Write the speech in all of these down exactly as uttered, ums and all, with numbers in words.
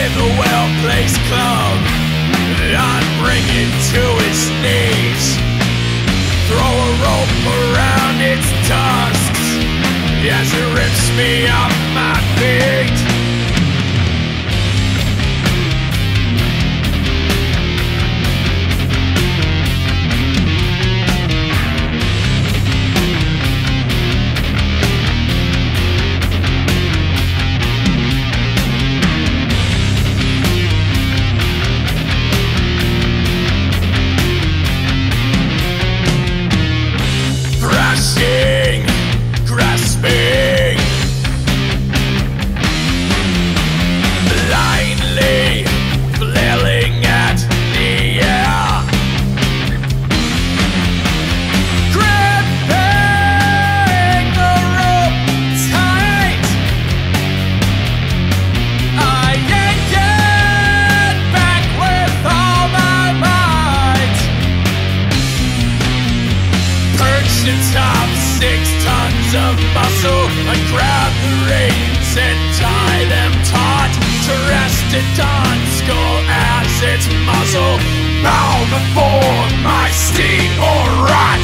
with a well-placed club, I'd bring it to its knees, throw a rope around its tusks as it rips me off my feet. Grasping, blindly flailing at the air, gripping the rope tight. I yank it back with all my might, perched atop six tons of muscle. I grab the reins and tie them taut to rest it on skull as its muzzle. Bow before my steed or rot,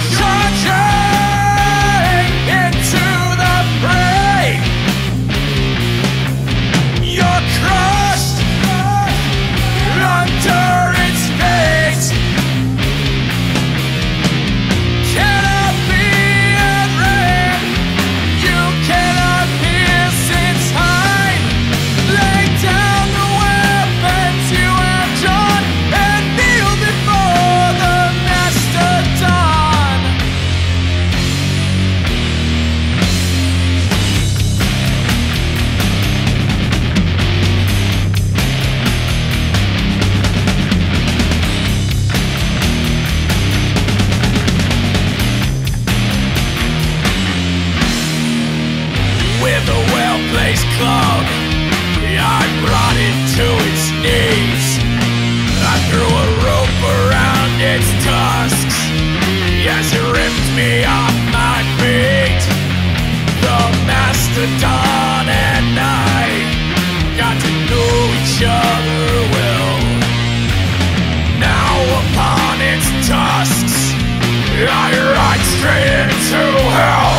charging into the fray. You're crushed under its fate. Cannot be unread. You cannot pierce its hide. Lay down the weapons you have drawn and kneel before the mastodon. With a well-placed club, I brought it to its knees. I threw a rope around its tusks as it ripped me off my feet. The mastodon and I got to know each other well. Now upon its tusks, I ride straight into hell.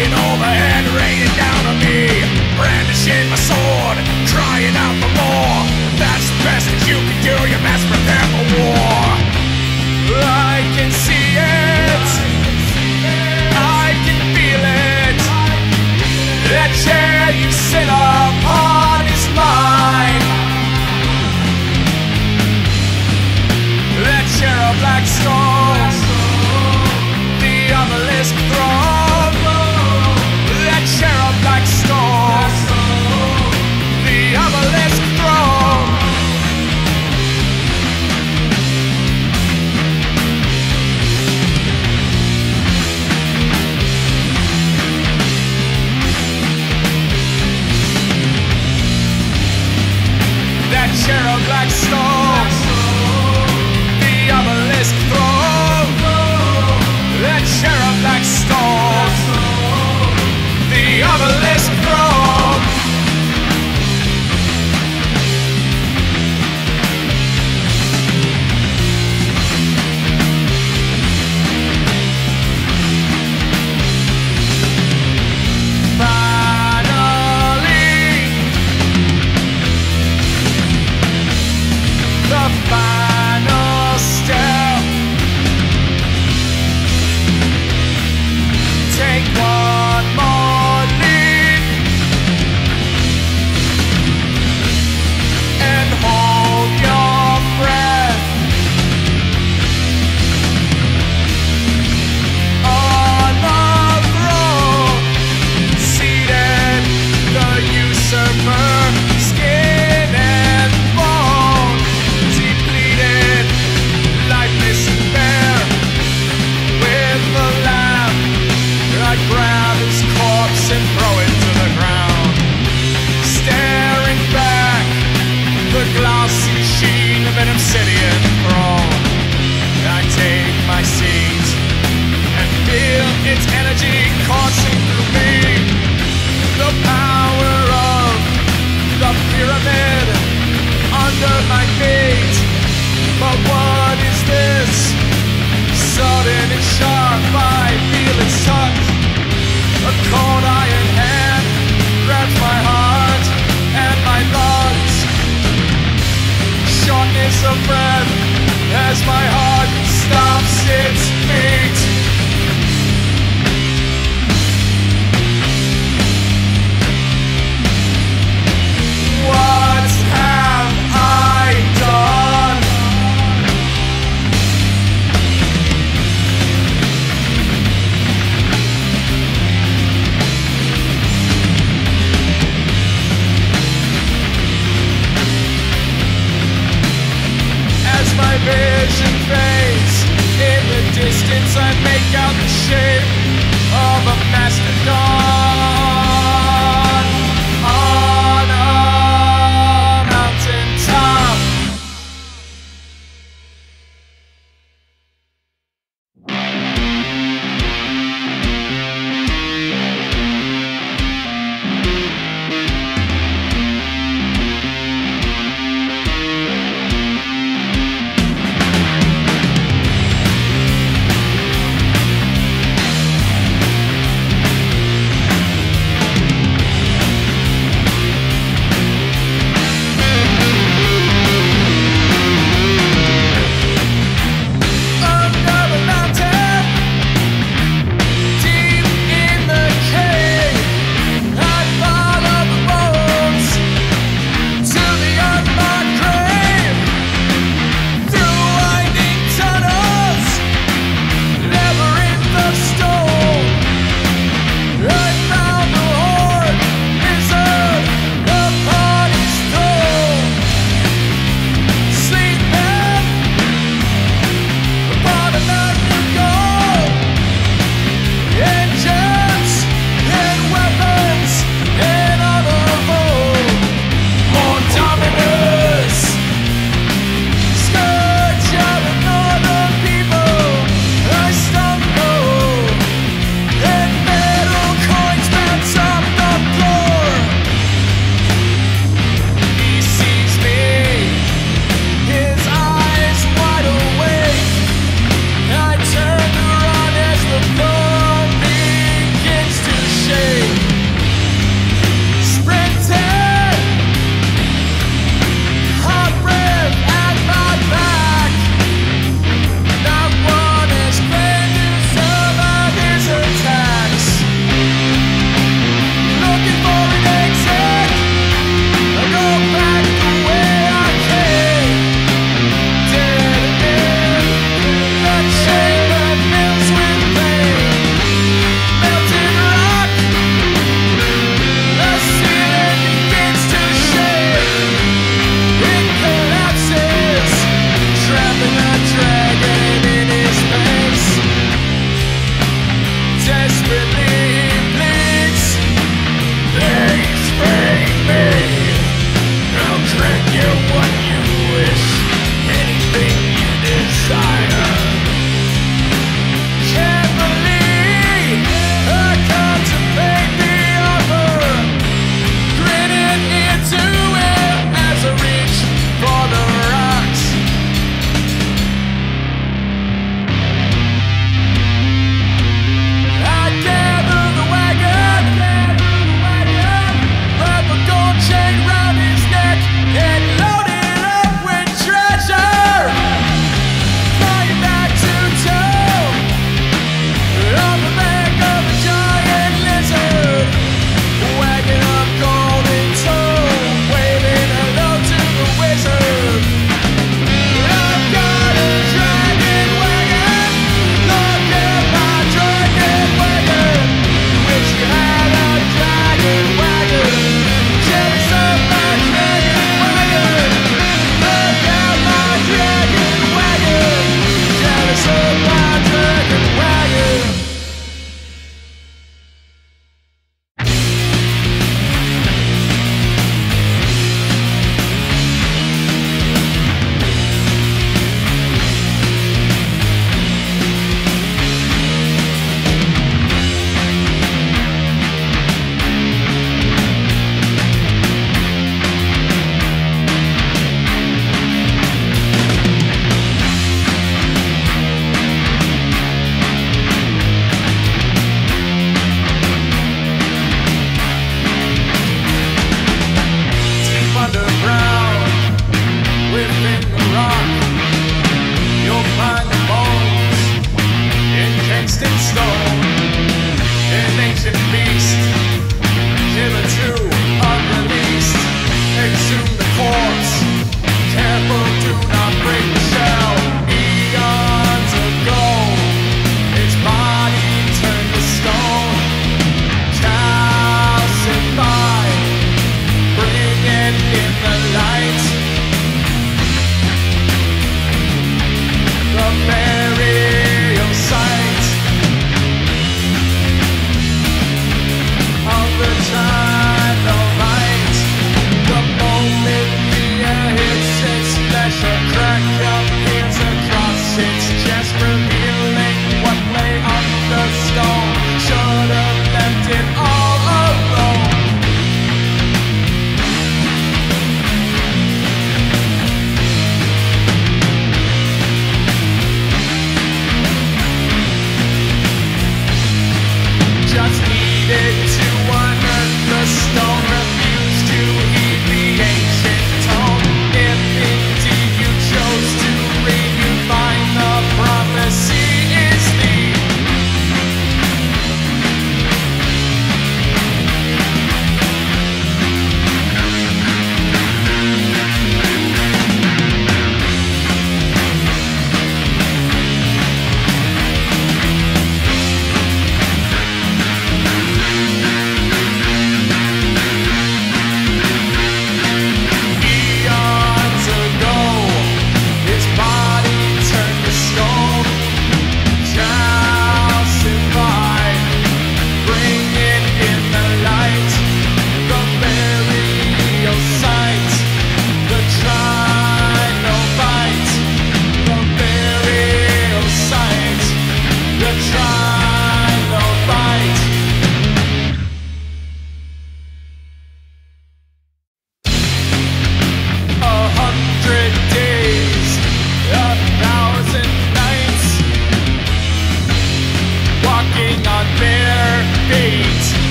flying overhead, raining down on me, brandishing my sword, crying out for more. That's the best that you can do, you best prepare for war. I can see it, I can feel it. That chair you sit upon is mine. That chair of black stone, the Obelisk Throne. That chair of black stone, the Obelisk Throne. That chair of black stone, the Obelisk Throne. That chair of black stone.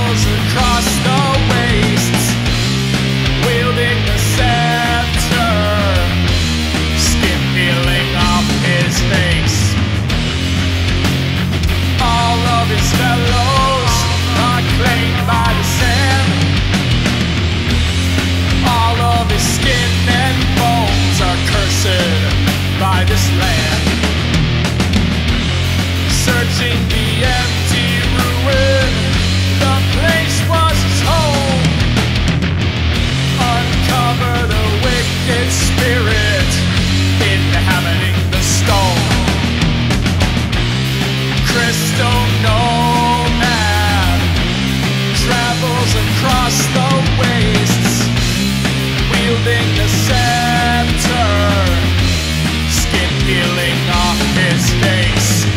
travels across the wastes, wielding the scepter, skin peeling off his face. All of his fellows are claimed by the sand. All of his skin and bones are cursed by this land. Searching the empty ruin, the place was his home. Uncover the wicked spirit inhabiting the stone. Crystal Nomad travels across the wastes, wielding the scepter, skin peeling off his face.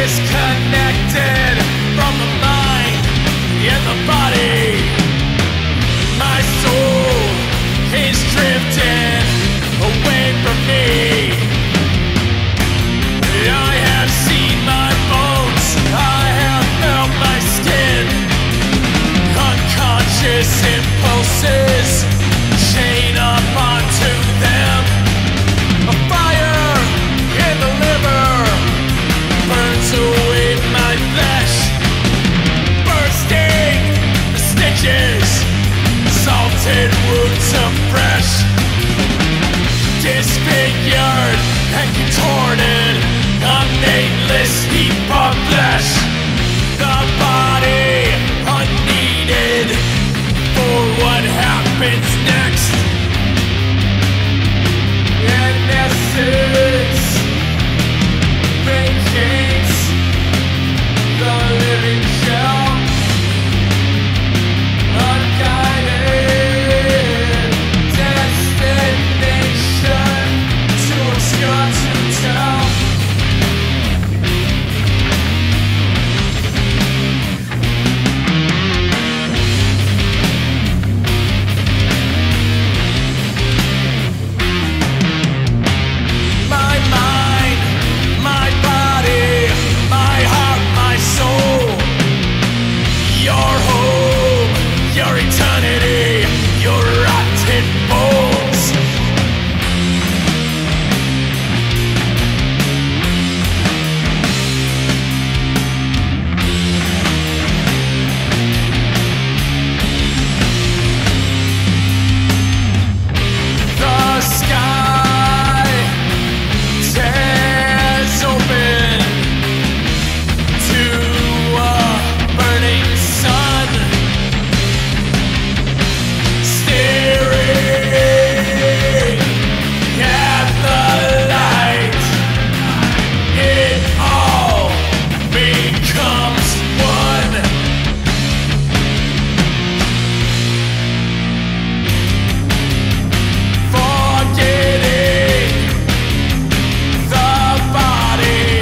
disconnected from the mind and the body. My soul is drifting away from me. I have seen my bones, I have felt my skin. Unconscious impulses chain up onto them. A fire in the liver burns away my flesh, bursting the stitches, salted wounds afresh. Disfigured and contorted, a nameless heap of flesh. The body unneeded for what happens next. In essence, vacates the living shell, unguided destination too obscure to tell. My mind, my body, my heart, my soul. Your home, your eternity, your rotten bones. The sky tears open to a burning sun, staring at the light. It all becomes one. Forgetting the body,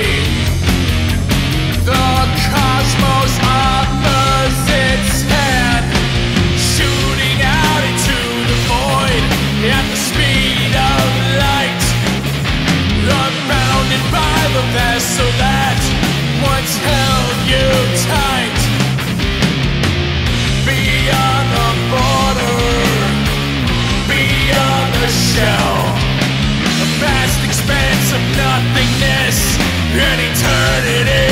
the cosmos offers its hand, shooting out into the void at the speed of light, unbounded by the vessel that once held you tight. Beyond the border, beyond the shell, a vast expanse of nothingness, an eternity.